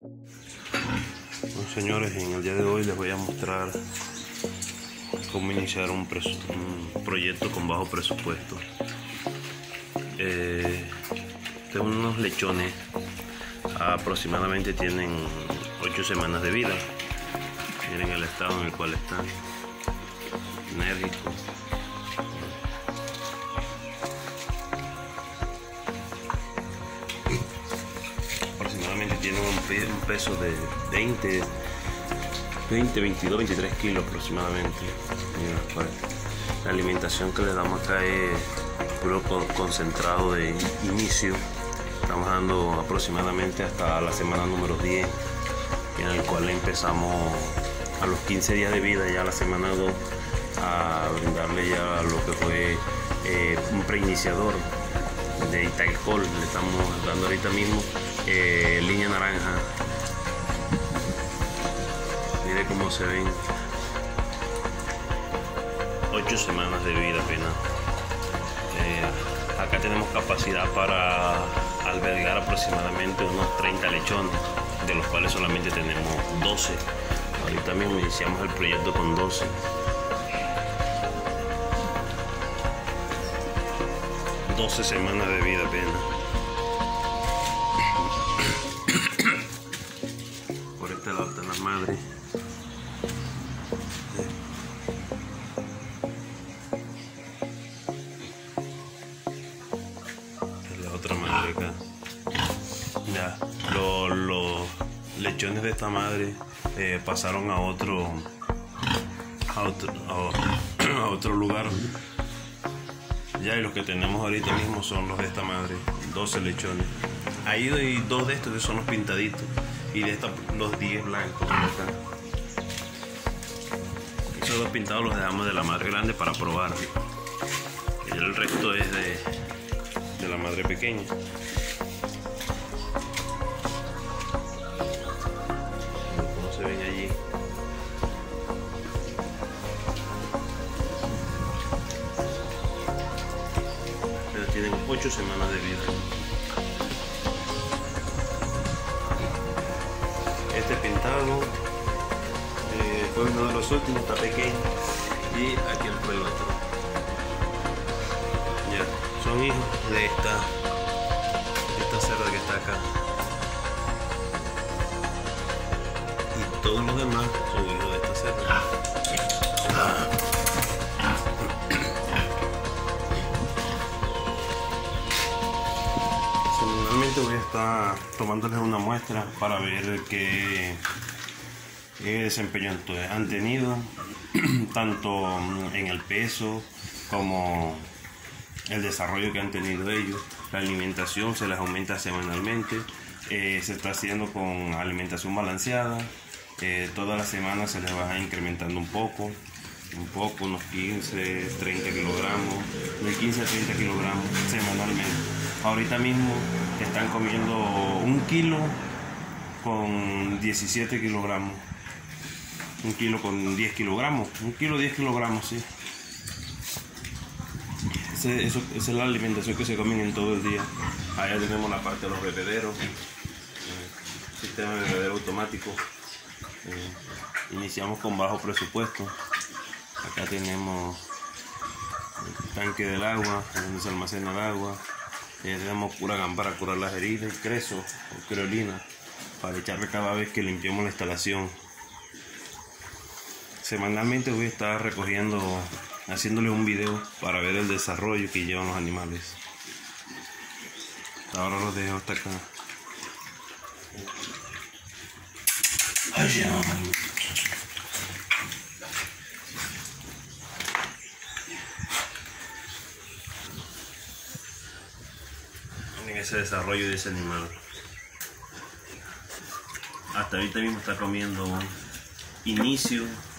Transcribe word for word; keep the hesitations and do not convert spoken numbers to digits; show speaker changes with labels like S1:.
S1: Bueno, señores, en el día de hoy les voy a mostrar cómo iniciar un, un proyecto con bajo presupuesto. Eh, tengo unos lechones, aproximadamente tienen ocho semanas de vida. Miren el estado en el cual están, enérgicos. Aproximadamente tienen un peso de veinte, veintidós, veintitrés kilos aproximadamente. Mira, la alimentación que le damos acá es puro concentrado de inicio. Estamos dando aproximadamente hasta la semana número diez, en el cual empezamos a los quince días de vida, ya la semana dos, a brindarle ya lo que fue eh, un preiniciador de Itaicol. Le estamos dando ahorita mismo eh, línea naranja. Mire cómo se ven, ocho semanas de vida apenas. Eh, acá tenemos capacidad para albergar aproximadamente unos treinta lechones, de los cuales solamente tenemos doce. Ahorita mismo iniciamos el proyecto con doce. doce semanas de vida apenas. Por este lado están las madres. Esta es la otra madre acá. Ya, los, los lechones de esta madre eh, pasaron a otro, a otro, a, a otro lugar. Ya, y los que tenemos ahorita mismo son los de esta madre, doce lechones. Ahí hay dos de estos que son los pintaditos, y de esta los diez blancos. Acá. Esos dos pintados los dejamos de la madre grande para probar. Y el resto es de, de la madre pequeña. ¿Cómo se ven allí? Tienen ocho semanas de vida. Este pintado eh, fue uno de los últimos, está pequeño, y aquel fue el otro. Ya, son hijos de esta, de esta cerda que está acá, y todos los demás son hijos de esta cerda. Semanalmente voy a estar tomándoles una muestra para ver qué, qué desempeño han tenido, tanto en el peso como el desarrollo que han tenido ellos. La alimentación se les aumenta semanalmente, eh, se está haciendo con alimentación balanceada. Eh, todas las semanas se les va incrementando un poco, un poco, unos quince, treinta kilogramos, de quince a treinta kilogramos semanalmente. Ahorita mismo están comiendo un kilo con diecisiete kilogramos, un kilo con diez kilogramos, un kilo diez kilogramos, sí. Ese, eso, esa es la alimentación que se comen en todo el día. Allá tenemos la parte de los bebederos, eh, sistema de bebedero automático. Eh, iniciamos con bajo presupuesto. Acá tenemos el tanque del agua, donde se almacena el agua. Eh, tenemos pura gamba para curar las heridas, creso o creolina, para echarle cada vez que limpiemos la instalación. Semanalmente voy a estar recogiendo, haciéndoles un video para ver el desarrollo que llevan los animales. Ahora los dejo hasta acá. En ese desarrollo de ese animal. Hasta ahorita mismo está comiendo inicio